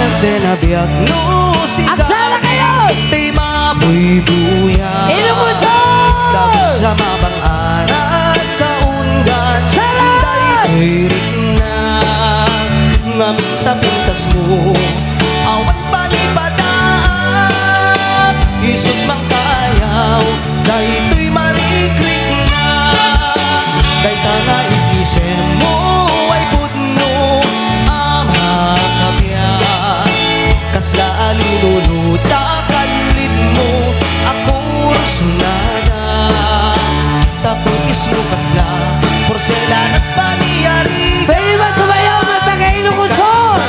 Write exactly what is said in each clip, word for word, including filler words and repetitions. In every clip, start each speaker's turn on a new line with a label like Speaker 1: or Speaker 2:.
Speaker 1: Sinabiag no sikat.
Speaker 2: Aksala kayo!
Speaker 1: Di mabuy-buya.
Speaker 2: Inumusod!
Speaker 1: Tapos sa mabang arat kaungan.
Speaker 2: Sarat!
Speaker 1: Daytoy na ngaminta-pintas mo. Awan panipadaan. Isot mang kayaw. Daytoy marikrik na. Dayta nga isisen mo ay budno. Ama kabya. Kasla aliluluta kalit mo. Ako rusunada. Tapos mo kasla porselan at pangyari.
Speaker 2: Pwede ba sumayaw mata kay Ilocosur?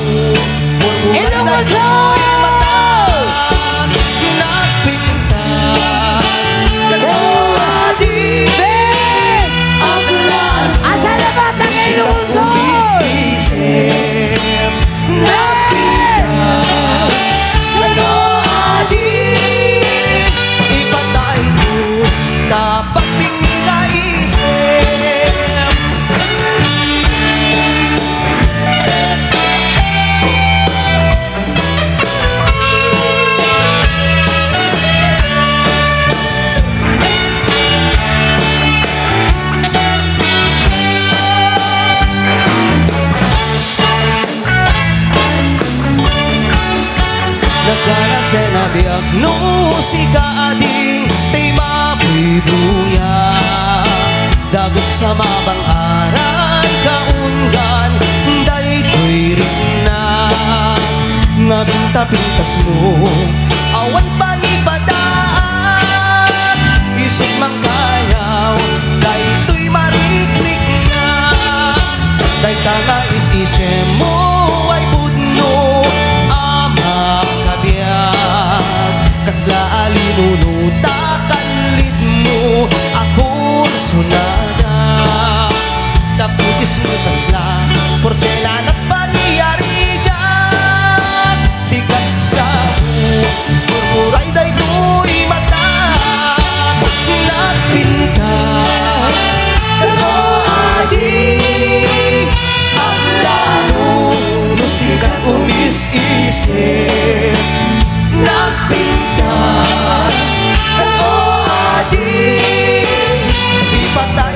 Speaker 2: Ilocosur!
Speaker 1: Napintas Kalawadi
Speaker 2: Ben!
Speaker 1: Aglan
Speaker 2: Asa na mata kay Ilocosur?
Speaker 1: Isisip Napintas Kalawadi Ipatay ko dapat pinaisip. Nagkana sinabiag no si kaading ti mabuy-buya. Dagos sa mabang aran kaungan. Daytoy rin na ngabinta-pintas mo. Awan panipadaan. Isog mang kayaw. Daytoy marikrik na. Dayta nga isisem mo ay budno. Ama kabiyag. Kasla alinunuta kalit mo. Ako sunada. Taputis mo kasla porselan at paniyarigan. Sikat sa murmuray daytoy mata. Napintas Kalawadi Aglano musikat umis-isip. Napintas Kalawadi Ipatay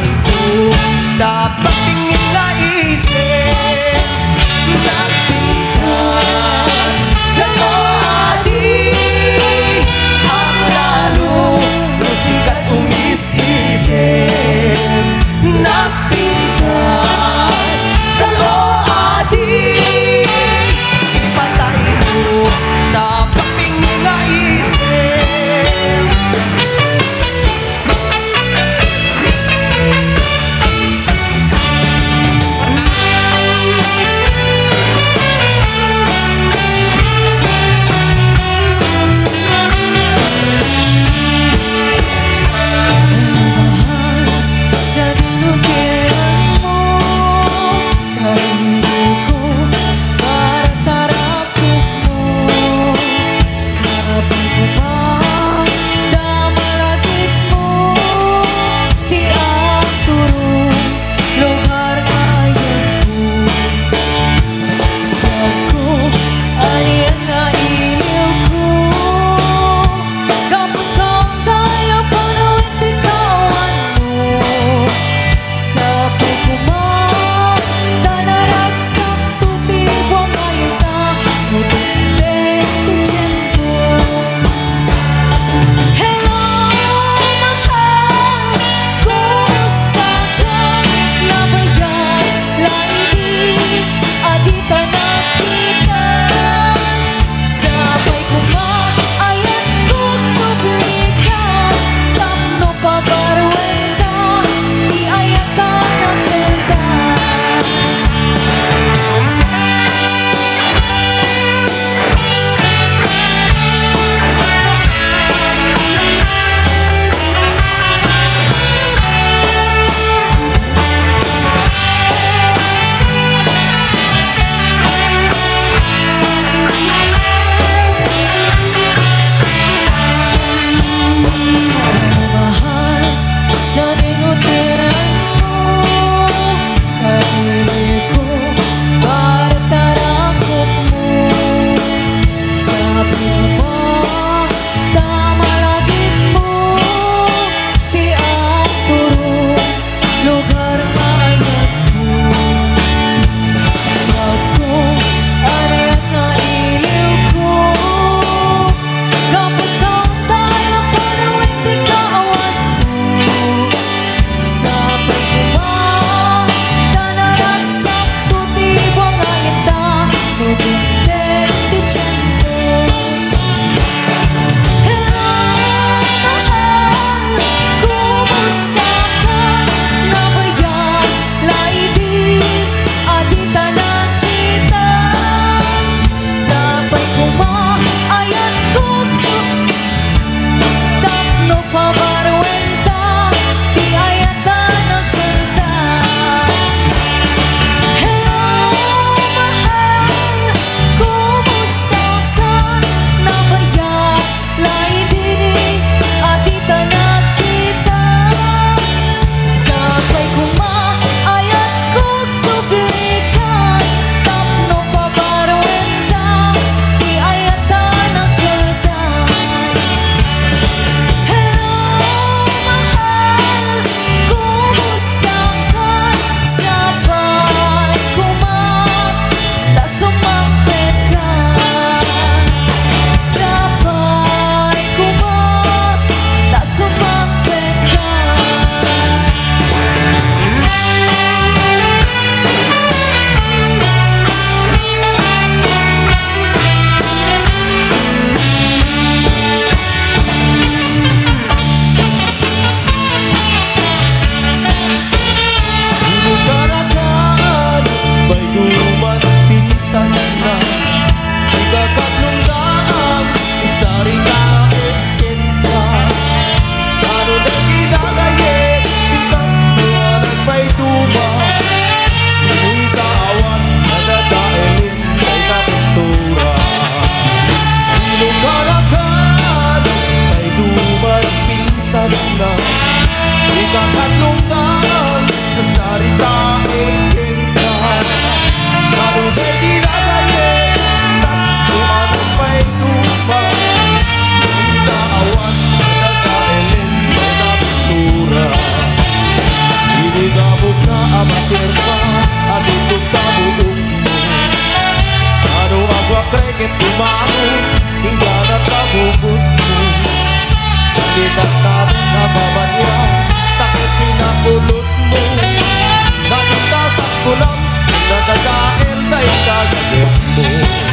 Speaker 1: oras na ikakatlong taon na saritahin ka. Marunay di na galit, tas kung ano pa'y lupa. Yung taawan na nagaelin may napistura. Hinigabog na amasir ka at itong tabuog mo. Ano ang wakreket tumangon, hingga na tabugot mo. Nakikat namin na babanya, takit pinakulot mo. Nakita sa kulang, nadadael kay kagagit mo.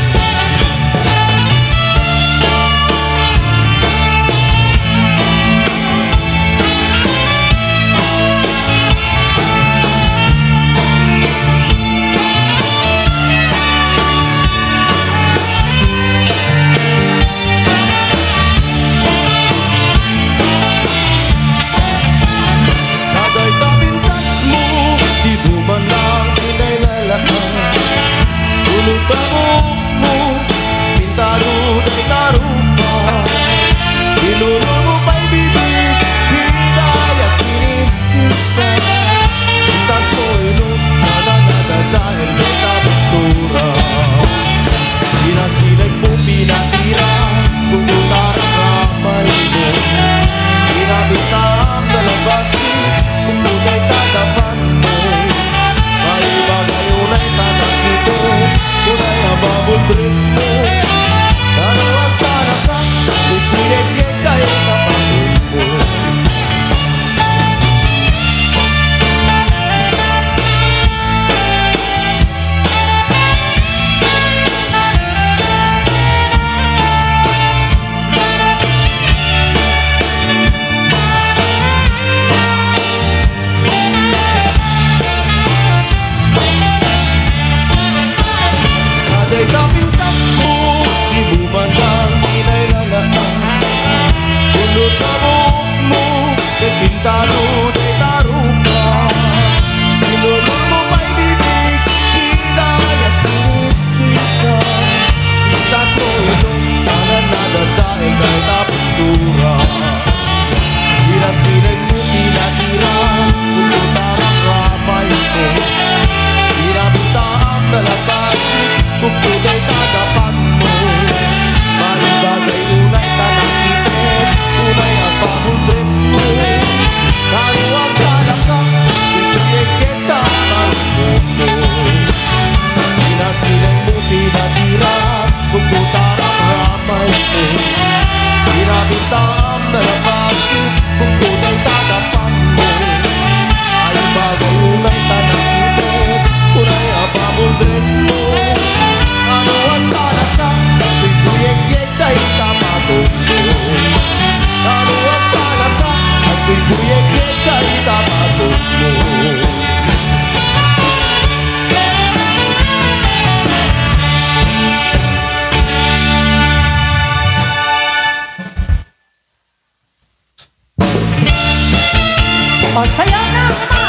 Speaker 1: Ulutamo mo, pintado day tarupa. Inulo mo pa'y bibig, hinday at kinis-kisa. Pintas mo ilong, nananadadahil may tapustura. Pinasilag mo, pinatira, kukutarang ramay mo. Pinabitang dalabasin, kumutay tatapan mo. May bagay unay tanak ito, unay ababol dress mo. Karawag sana ka, ipinigyan kayo kapatid mo. Aday kapintas mo, di bumandang pinaylalaan. Ulot na buhok mo, di pintado, di tarupa. Inulol mo pa'y bibig, hinay at kinis-kisa. Pintas mo ilong, nananadadael kay tapustura. Pinasilag mo, pinatira, kukutarang ramay mo. Pinabitaang dalabasin, kuputay tadapan mo. May bagay unay tanakipin, unay ababol dress mo. Karuwag sana ka, ipinigita marunong mo. Pinasilang mo, pinatira, kukutarang ramay mo. Pinabitaang dalabasin, kuputay tadapan mo. May bagay unay tanakipin, unay ababol dress mo. Ano ang sana ka, bibuyeg-yeg kay tamatong mo. Ano ang sana ka, bibuyeg-yeg kay tamatong mo.
Speaker 2: O, sayaw na!